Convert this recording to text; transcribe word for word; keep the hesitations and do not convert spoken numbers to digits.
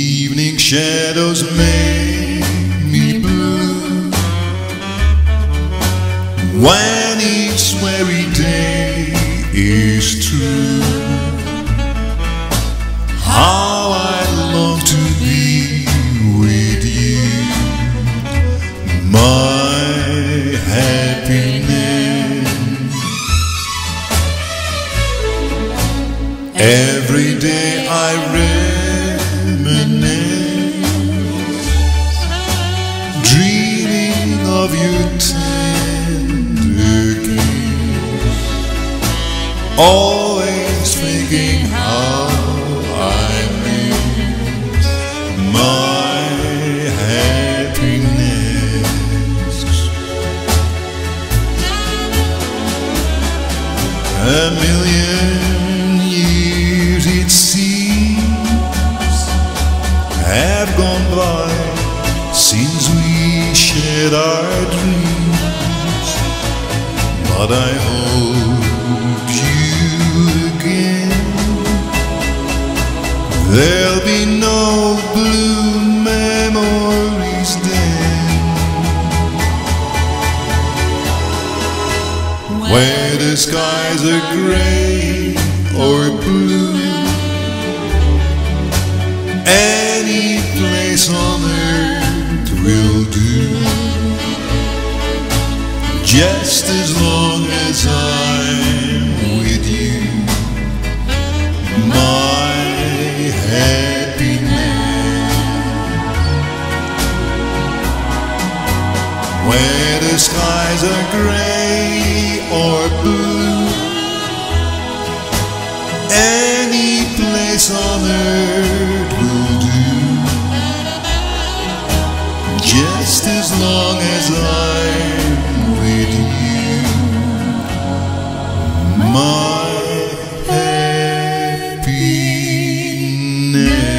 Evening shadows make me blue when each weary day is true. How I long to be with you, my happiness. Every day I reminisce, dreaming of your tender kiss, always thinking how I miss my happiness. A million years it seems have gone by since we shared our dreams, but I hope you again. There'll be no blue memories then, where the skies are gray or blue. Any place on earth will do, just as long as I'm with you, my happiness. Where the skies are gray or blue, any place on earth will do, just as long as I'm with you, my happiness.